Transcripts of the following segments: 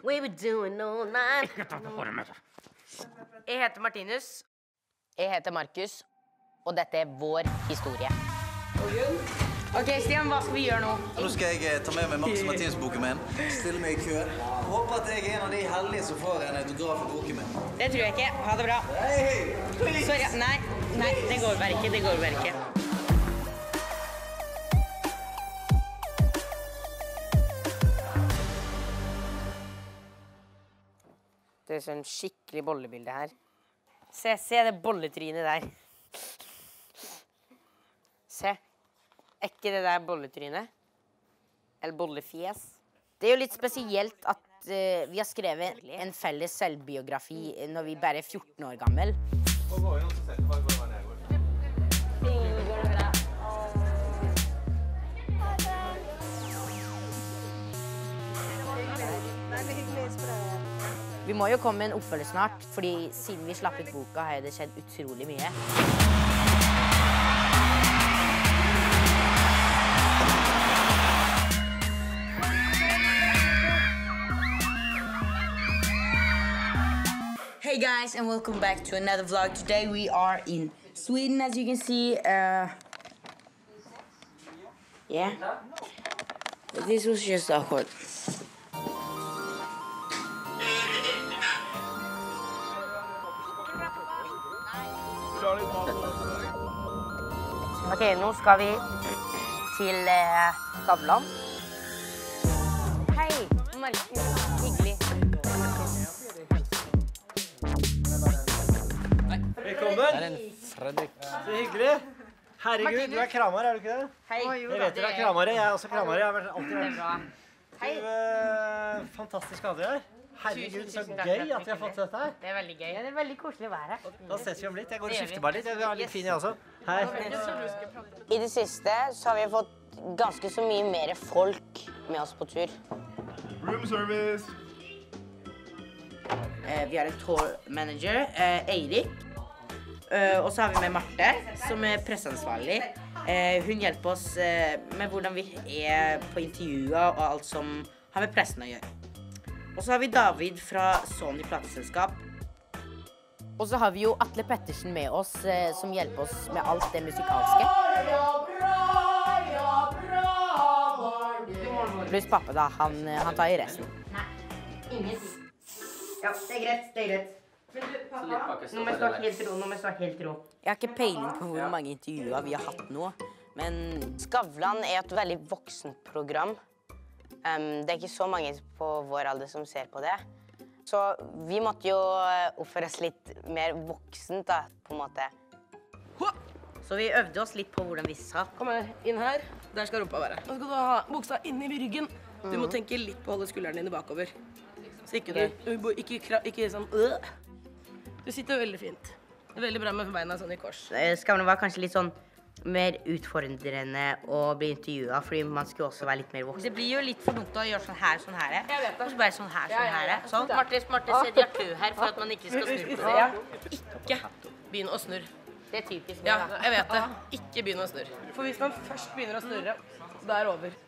We were doing all night. Jeg heter Martinus. Jeg heter Markus, og dette er vår historie. Ok, Stian, hva skal vi gjøre nå? Nå skal jeg ta med meg Max Martinus-boken min, stille meg i kø. Håper at jeg er en av de heldige som får en autograf i boken min. Det tror jeg ikke. Ha det bra. Hei! Sorry. Nei, det går bare ikke. Det går bare ikke. Det er sånn skikkelig bollebilde her. Se det bolletrynet der. Se. Er ikke det der bolletrynet? Eller bollefjes? Det er jo litt spesielt at vi har skrevet en felles selvbiografi når vi bare er 14 år gammel. Vi må jo komme med en oppfølger snart, fordi siden vi slapp ut boka har det skjedd utrolig mye. Hey guys, and welcome back to another vlog. Today we are in Sweden, as you can see. Yeah. This was just awkward. Ok, nå skal vi til Skavlan. Hei, Markus. Hyggelig. Velkommen. Det er en Fredrik. Så hyggelig. Herregud, du er kramar, er du ikke det? Hei. Jeg vet du er kramare, jeg er også kramare. Jeg har alltid vært. Bra. Hei. Fantastisk å ha dere her. Herregud, så gøy at vi har fått dette her. Det er veldig gøy. Ja, det er veldig koselig å være her. Da ses vi om litt. Jeg går og skifter bare litt. Jeg er litt fin jeg også. Hei. I det siste så har vi fått ganske så mye mer folk med oss på tur. Room service. Vi har en tour manager, Eirik. Og så har vi med Marte, som er presseansvarlig. Hun hjelper oss med hvordan vi er på intervjuer og alt som har med pressen å gjøre. Og så har vi David fra Sony plateselskap. Og så har vi jo Atle Pettersen med oss, som hjelper oss med alt det musikalske. Pluss pappa da, han tar i resten. Nei, ingen. Ja, det er greit, det er greit. Men du, pappa, nå må jeg snakke helt ro. Jeg har ikke peiling på hvor mange intervjuer vi har hatt nå, men Skavlan er et veldig voksent program. Det er ikke så mange på vår alder som ser på det. Så vi måtte jo oppføre oss litt mer voksent da, på en måte. Så vi øvde oss litt på hvordan vi sa. Kom her, inn her. Der skal rumpa være. Nå skal du ha buksa inn i ryggen. Du må tenke litt på å holde skuldrene dine bakover. Så ikke sånn Du sitter veldig fint. Det er veldig bra med beina sånn i kors. Skavlan var kanskje litt sånn mer utfordrende å bli intervjuet, fordi man skulle også være litt mer voksen. Det blir jo litt for dumt å gjøre sånn her. Jeg vet det. Bare sånn her. Sånn. Marte, se de har kø her for at man ikke skal snurre på det. Ikke begynn å snurre. Det er typisk. Ja, jeg vet det. Ikke begynn å snurre. For hvis man først begynner å snurre, da er det over.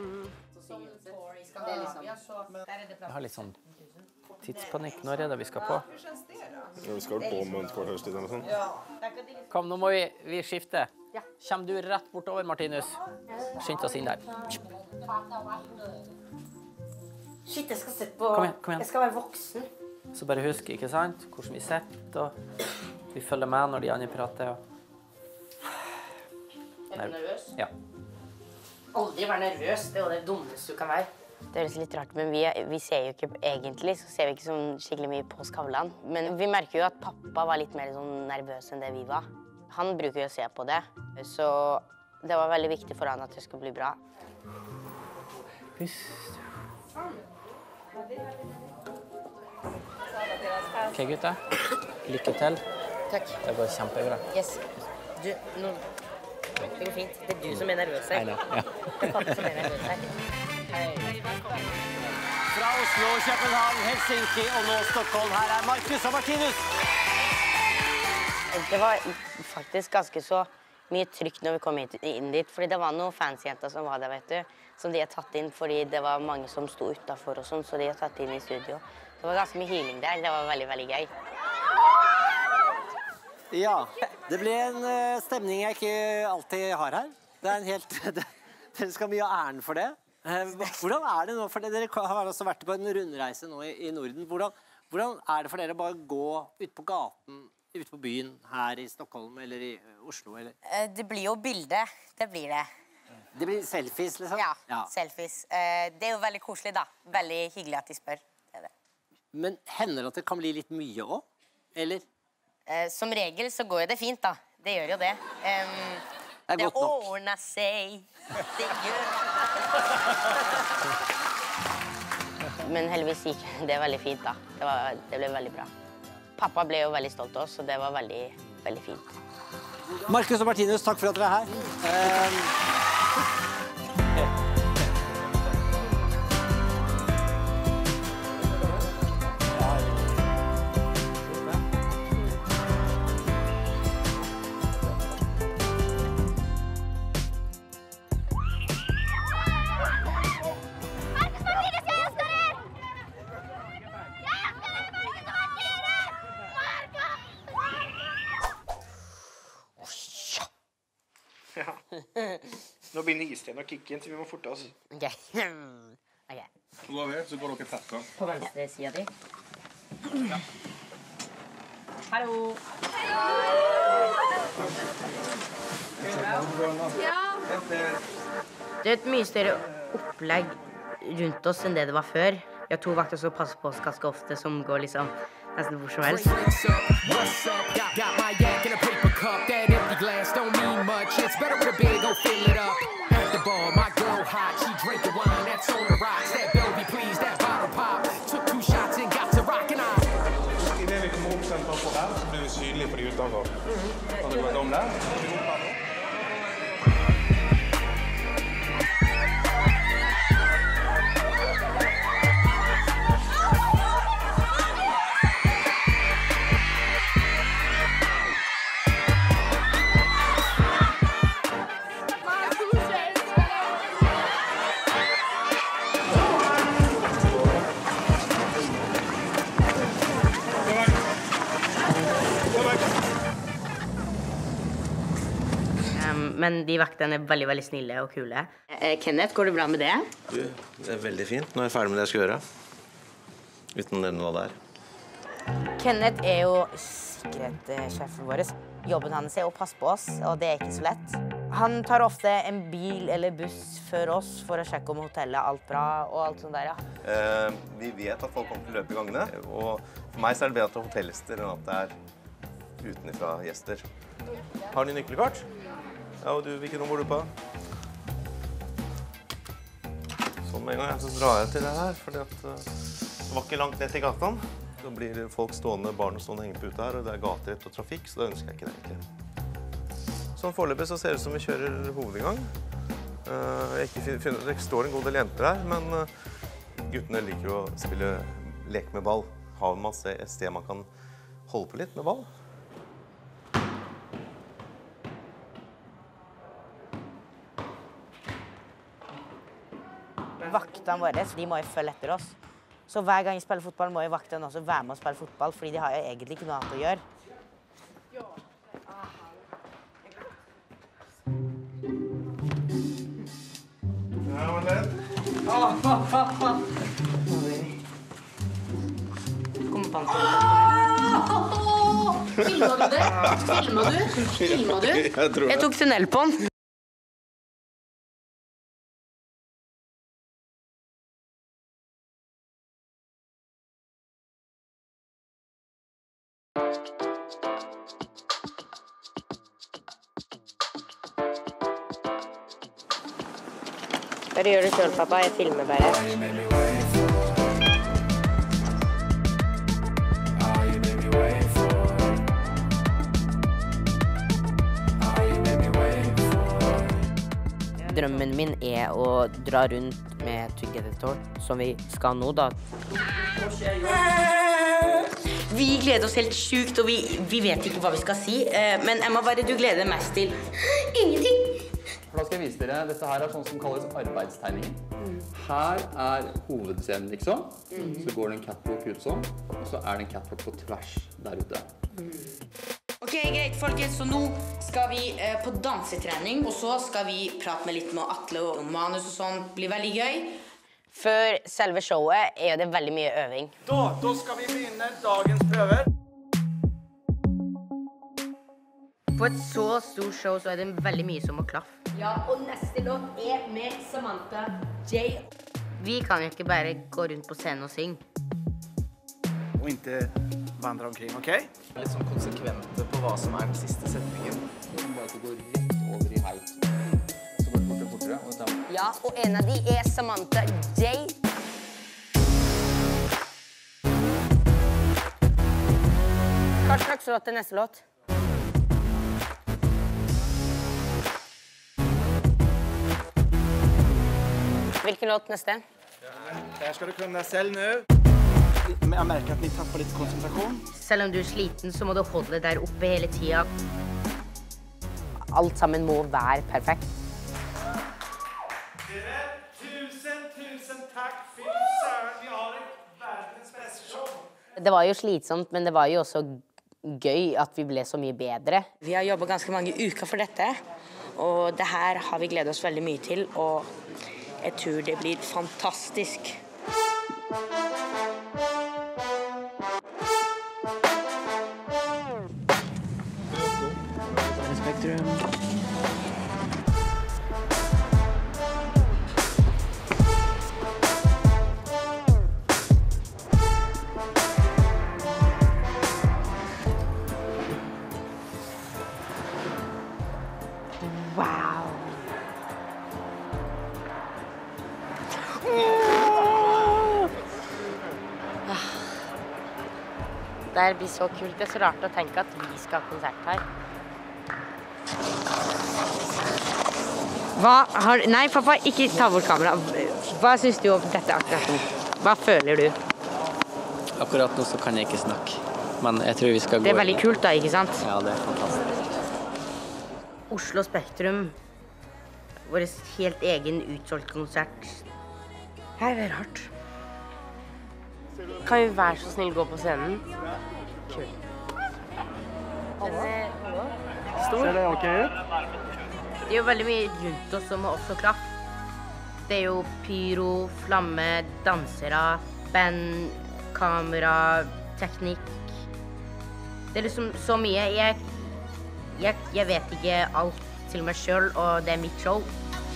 Jeg har litt sånn tidspanikk. Når er det vi skal på? Vi skal på om en kvart høstid eller sånn. Kom, nå må vi skifte. Kommer du rett bortover, Martinus? Skynd oss inn der. Shit, jeg skal sette på... Kom igjen. Jeg skal være voksen. Så bare husk, ikke sant? Hvordan vi sitter, og vi følger med når de andre prater. Er du nervøs? Ja. Aldri være nervøs, det er jo det dummeste du kan være. Det høres litt rart, men vi ser jo ikke egentlig, så ser vi ikke sånn skikkelig mye på Skavlan. Men vi merker jo at pappa var litt mer sånn nervøs enn det vi var. Han bruker jo å se på det, så det var veldig viktig for han at det skulle bli bra. Pust. Ok, gutta. Lykke til. Takk. Det går kjempebra. Yes. Du, nå... Det går fint. Det er du som er nervøs her. Nei, ja. Det er pappa som er nervøs her. Fra Oslo, København, Helsinki og nå Stockholm. Her er Markus og Martinus. Det var faktisk ganske så mye trygt når vi kom inn dit, fordi det var noen fansjenter som var der, vet du, som de har tatt inn fordi det var mange som sto utenfor og sånn, så de har tatt inn i studio. Det var ganske mye healing der, det var veldig, veldig gøy. Ja, det ble en stemning jeg ikke alltid har her. Det en helt... Dere skal mye ha æren for det. Hvordan det nå? For dere har også vært på en rundreise nå i Norden. Hvordan det for dere å bare gå ut på gaten, ut på byen her i Stockholm eller i Oslo? Eller? Det blir jo bilde, det blir det. Det blir selfies, liksom? Ja, selfies. Det jo veldig koselig da. Veldig hyggelig at de spør. Det. Men hender det at det kan bli litt mye også? Eller? Som regel så går det fint da. Det gjør jo det. Det ordner seg. Det gjør Men heldigvis gikk det veldig fint da. Det ble veldig bra. Pappa ble jo veldig stolt av oss, så det var veldig, veldig fint. Markus og Martinus, takk for at dere her. Nå blir Nysten og kicken, så vi må forte oss. Ok. Så går vi, så går dere tett da. På venstre siden din. Ja. Hallo! Det et mye større opplegg rundt oss enn det var før. Vi har 2 vakter som passer på oss ganske ofte, som går liksom nesten hvor som helst. Idet vi kommer opp sentralt på her, så blir vi synlige for de utenfor. Kan du gå om der? Men de vaktene veldig, veldig snille og kule. Kenneth, går det bra med det? Du, det veldig fint. Nå jeg ferdig med det jeg skal gjøre. Uten den hva det Kenneth jo sikkerhetssjefen vår. Jobben hans å passe på oss, og det ikke så lett. Han tar ofte en bil eller buss før oss for å sjekke om hotellet alt bra og alt sånt der, ja. Vi vet at folk kommer til å løpe i gangene, og for meg så det bedre at det hotellgjester enn at det utenifra gjester. Har du nøkkelkort? Ja, og du, hvilken nummer bor du på? Sånn med en gang, så drar jeg til det her, fordi at det var ikke langt ned til gatan. Så blir folk stående, barn stående hengt på ute her, og det gaterett og trafikk, så da ønsker jeg ikke det egentlig. Sånn foreløpig så ser det ut som vi kjører hovedinngang. Det står en god del jenter her, men guttene liker å leke med ball. Har man et sted man kan holde på litt med ball. Vaktene våre, de må jo følge etter oss. Så hver gang vi spiller fotball, må jo vaktene også være med å spille fotball, fordi de har jo egentlig ikke noe annet å gjøre. Ja, men det. Kom på han. Filmet du det? Filmet du? Jeg tok tunnel på den. Bare gjør det selv, pappa. Jeg filmer bare. Drømmen min å dra rundt med Together Tour, som vi skal nå da. Vi gleder oss helt sjukt, og vi vet ikke hva vi skal si. Men Emma, hva er det du gleder deg mest til? Ingenting. Da skal jeg vise dere. Dette her er sånn som kalles arbeidstegninger. Her er hovedscenen, liksom. Så går det en catwalk ut sånn, og så er det en catwalk på tvers der ute. Ok, greit, folkens. Så nå skal vi på dansetrening, og så skal vi prate med litt med Atle og manus og sånn. Det blir veldig gøy. Før selve showet er det veldig mye øving. Da skal vi begynne dagens prøver. På et så stort show så er det veldig mye som må klaffe. Ja, og neste låt er med Samantha J. Vi kan jo ikke bare gå rundt på scenen og synge. Og ikke vandre omkring, ok? Litt sånn konsekvente på hva som er den siste setningen. Så bare at det går rett over i heit. Så går det fortere, og da... Ja, og en av de er Samantha J. Hva slags låt er neste låt? Hvilken låt neste? Det skal du kunne selv nå. Jeg merker at ni tapper litt konsentrasjon. Selv om du er sliten, så må du holde det der oppe hele tiden. Alt sammen må være perfekt. Tusen takk. Fy søren, vi har et verdens beste show. Det var jo slitsomt, men det var jo også gøy at vi ble så mye bedre. Vi har jobbet ganske mange uker for dette, og det her har vi gledet oss veldig mye til, og jeg tror det blir fantastisk. Spektrum. Wow. Det blir så kult. Det er så rart å tenke at vi skal ha konsert her. Nei, pappa, ikke ta bort kamera. Hva synes du om dette akkurat nå? Hva føler du? Akkurat nå så kan jeg ikke snakke, men jeg tror vi skal gå... Det er veldig kult da, ikke sant? Ja, det er fantastisk. Oslo Spektrum, vår helt egen utsolgt konsert. Her er det rart. Kan vi være så snill gå på scenen? Kult. Ser det ok ut? Det er jo veldig mye rundt oss som må også klaffe. Det er jo pyro, flamme, dansere, band, kamera, teknikk. Det er liksom så mye. Jeg vet ikke alt til meg selv, og det er mitt show.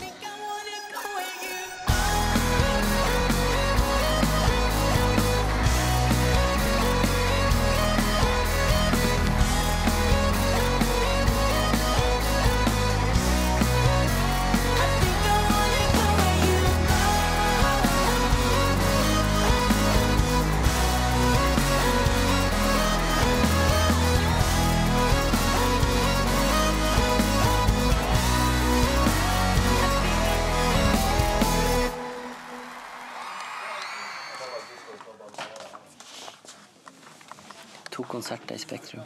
To konserter i Spektrum.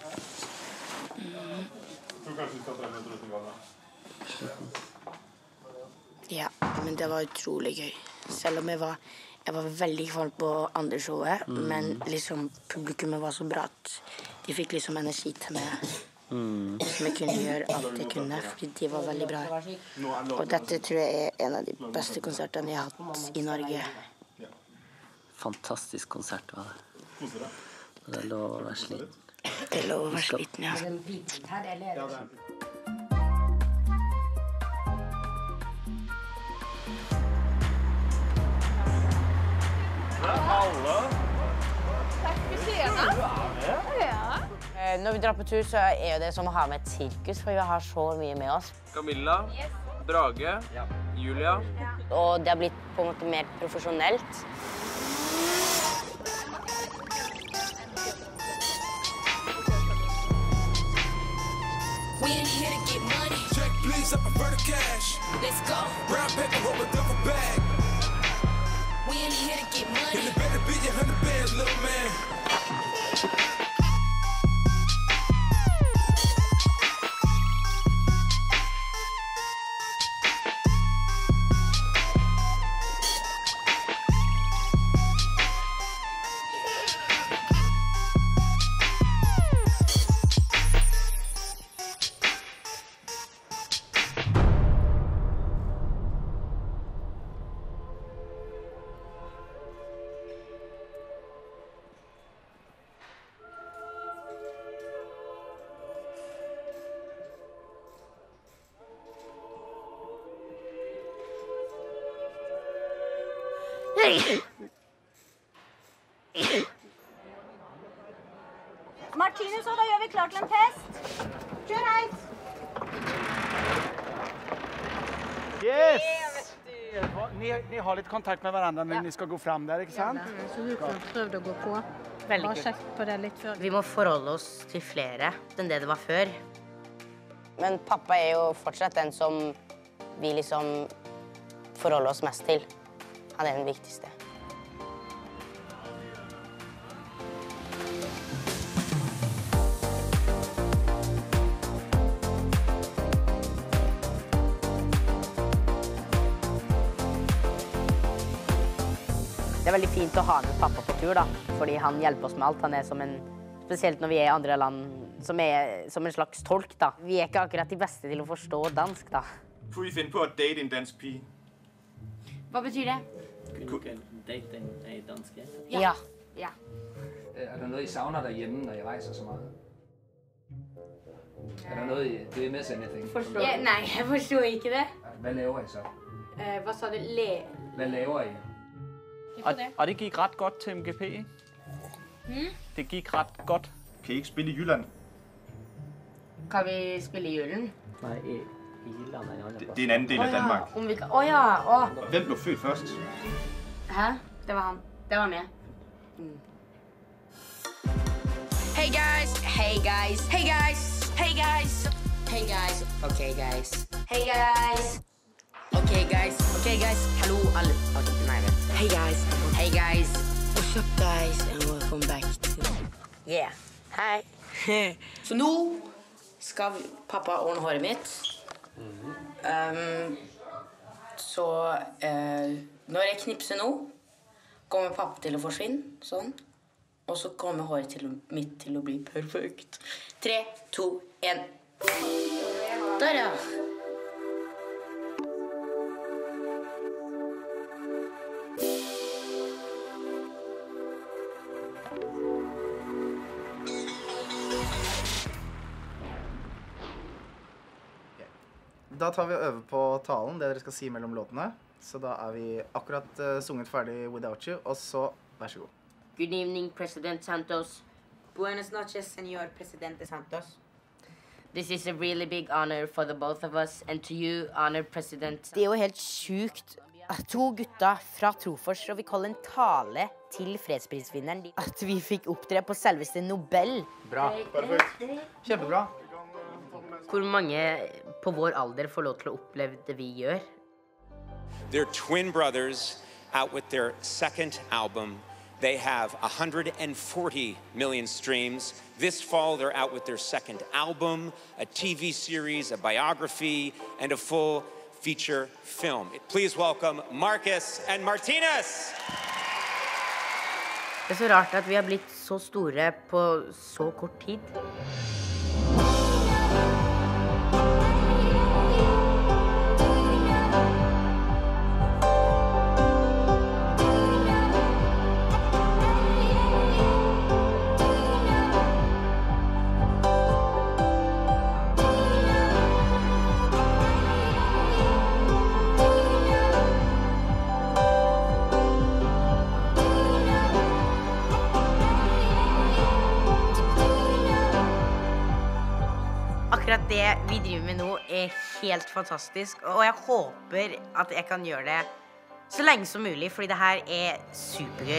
Ja, men det var utrolig gøy. Selv om jeg var veldig kvalm på andre showet, men liksom publikummet var så bra at de fikk liksom energi til meg. Som jeg kunne gjøre alt jeg kunne, fordi de var veldig bra. Og dette tror jeg er en av de beste konsertene jeg har hatt i Norge. Fantastisk konsert var det. Det er lov å være sliten. Det er lov å være sliten, ja. Når vi drar på tur, så er det som å ha med et sirkus, for vi har så mye med oss. Camilla, Brage, Julia. Og det har blitt på en måte mer profesjonelt. We in here to get money. Check, please, I prefer the cash. Let's go. Brown paper, hold a duffel bag. We in here to get money. And it better be 100 bands, little man. Martinus, og da gjør vi klar til en test. Kjør heis. Yes! Ni har litt kontakt med hverandre når ni skal gå frem der, ikke sant? Så du prøvde å gå på. Veldig Bare sjekk på det litt før. Vi må forholde oss til flere enn det var før. Men pappa er jo fortsatt den som vi liksom forholder oss mest til. Han er den viktigste. Det er veldig fint å ha med pappa på tur, da, fordi han hjelper oss med alt. Han er som en, spesielt når vi er i andre land, som en slags tolk, da. Vi er ikke akkurat de beste til å forstå dansk, da. Kunne I finde på at date en dansk pige? Hva betyr det? Kunne date en dansk jente? Ja. Ja. Er der noget, I savner derhjemme, når I rejser så meget? Er der noget, do you miss anything? Nei, jeg forstår ikke det. Hvad laver I så? Hva sa du? Hvad laver I? Og det gik ret godt til MGP, ikke? Det gik ret godt. Kan I ikke spille i Jylland? Kan vi spille i julen? Nej, i Jylland er en anden plads. Det er en anden del af Danmark. Om vi kan... ja. Og hvem blev født først? Hæ? Det var han. Det var meg. Hey guys, hey guys, hey guys, hey guys, hey guys, Okay, guys. hey guys, Okay, guys. Okay, guys. Hallo, alle. Okay, nei, vent. hey guys, Hey, guys. what's up guys, and welcome back to... Yeah. Hei. Så nå skal pappa ordne håret mitt. Så når jeg knipser nå, kommer pappa til å forsvinne, sånn. Og så kommer håret mitt til å bli perfekt. 3, 2, 1. Der, ja. Da tar vi og øver på talen, det dere skal si mellom låtene. Så da er vi akkurat sunget ferdig Without You, og så vær så god. Good evening, President Santos. Buenas noches, Senor Presidente Santos. This is a really big honor for the both of us, and to you, honored President. Det er jo helt sjukt at 2 gutter fra Trofors og vi holder en tale til fredsprisvinneren. At vi fikk opptre på selveste Nobel. Bra. Perfekt. Kjempebra. Hvor mange på vår alder får lov til å oppleve det vi gjør? They're twin brothers out with their second album. They have 140 million streams. This fall, they're out with their second album, a TV series, a biography, and a full feature film. Please welcome Marcus and Martinus. Det er så rart at vi har blitt så store på så kort tid. Akkurat det vi driver med nå er helt fantastisk, og jeg håper at jeg kan gjøre det så lenge som mulig, fordi det her er supergøy.